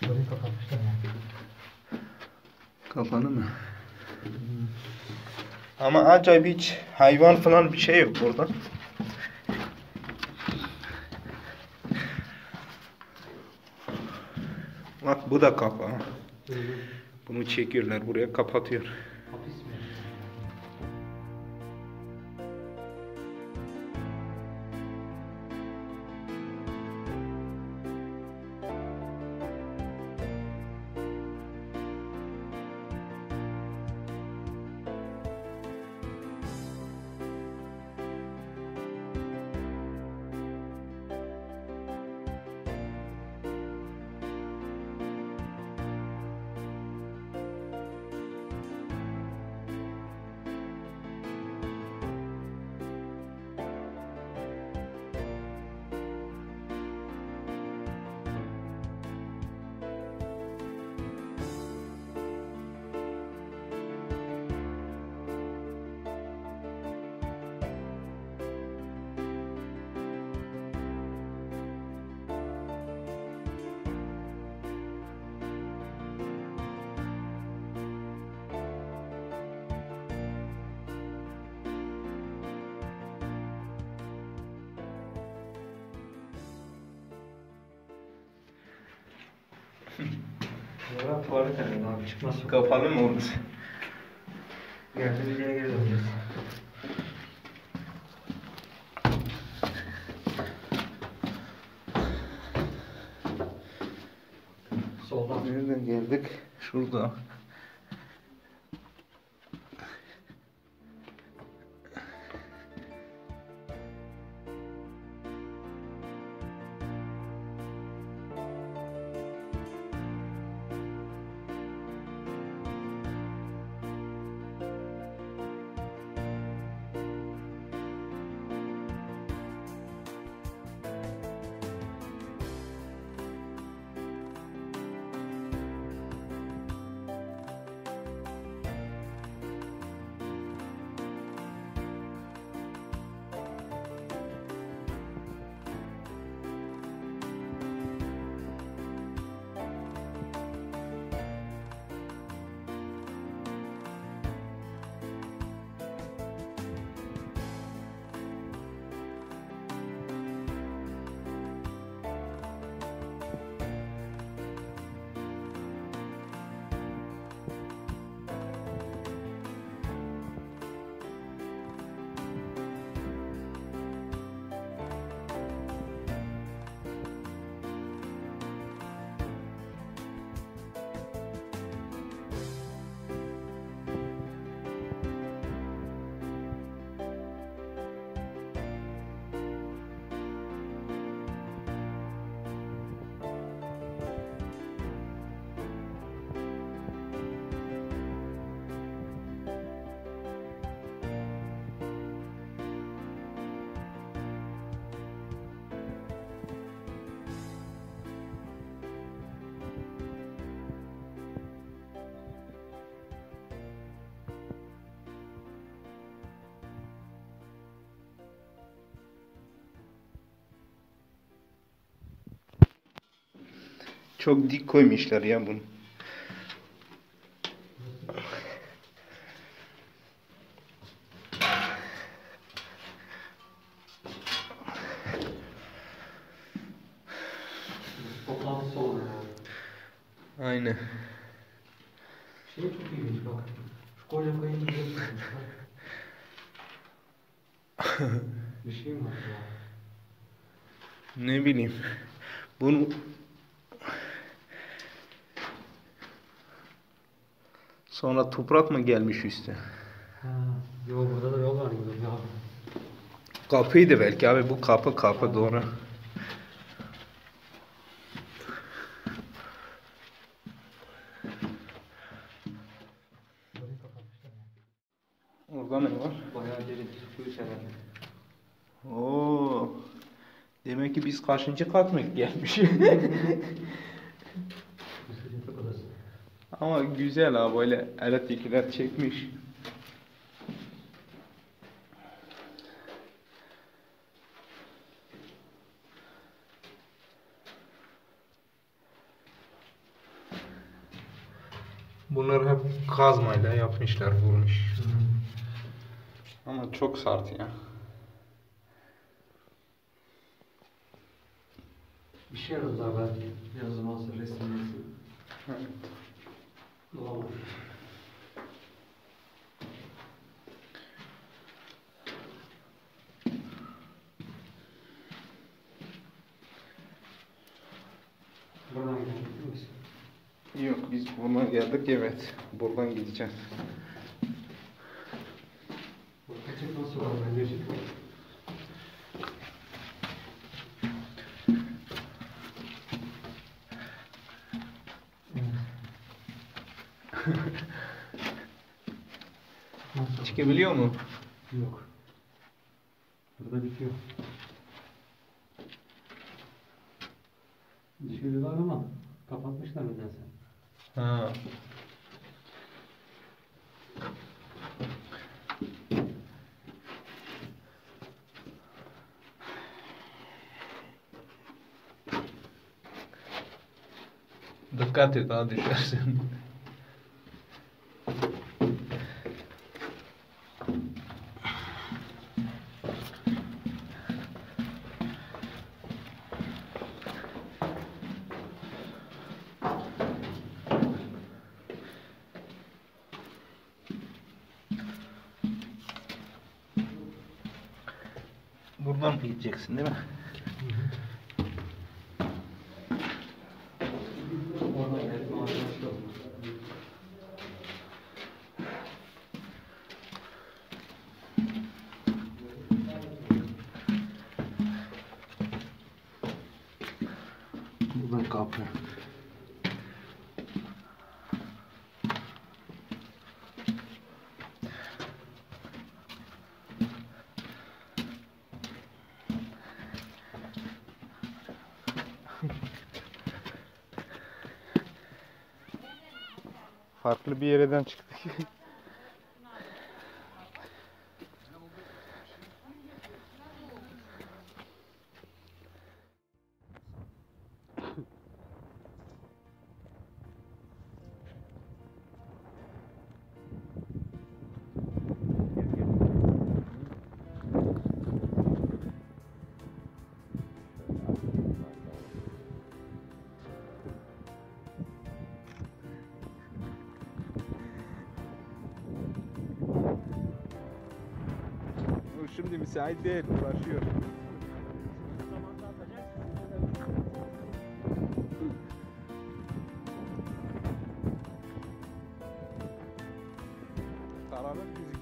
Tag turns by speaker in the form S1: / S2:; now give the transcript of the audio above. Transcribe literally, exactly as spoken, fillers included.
S1: Burayı kapatmışlar ya.
S2: Kapalı mı? Ama acayip hiç hayvan falan bir şey yok burada. Bak bu da kapağı.
S1: Hı hı.
S2: Bunu çekiyorlar buraya kapatıyor.
S1: Hapis mi? Burada tuvalet herhalde abi, çıkmaz.
S2: Kapalı mı orası?
S1: Geldiğimiz yere geri döneceğiz. Soldan.
S2: Nereden geldik? Şurada. Çok dik koymuşlar ya bunu.
S1: Toplantısı olur yani.
S2: Aynen.
S1: Şey çok ilginç bak. Şu koca kayını buraya koymuşlar. Bir şey mi var ya?
S2: Ne bileyim. Bunu sonra toprak mı gelmiş üstüne?
S1: Ha, yo burada da yol var gibi ya.
S2: Kapıydı belki abi, bu kapı kapı doğru.
S1: Burayı kapatmışlar ya.
S2: Orada ne var?
S1: Bayağı derin. Kuyus herhalde.
S2: Oo. Demek ki biz kaçıncı kat mı gelmiş?
S1: Yatak odası.
S2: Ama güzel ha, böyle elektrikler çekmiş. Bunları hep kazmayla yapmışlar, vurmuş.
S1: Hı hı.
S2: Ama çok sert ya.
S1: Bir şey aradılar belki. Yazım olsa resim resim.
S2: Evet.
S1: Bulamadım. Buradan gidelim misin?
S2: Yok, biz buradan geldik, evet. Buradan gideceğiz.
S1: Kaçık nasıl var? Ben geçik var.
S2: Çıkabiliyor mu?
S1: Yok. Burada bitiyor. Dışarılar ama kapatmışlar nedense.
S2: Ha. Dikkat et, ha düşersin. Buradan mı gideceksin, değil mi?
S1: Oradan gelip arkadaşlar. Buradan kapı.
S2: Farklı bir yerden çıktık. Şimdi müsait değil, uğraşıyor. Karanlık, biz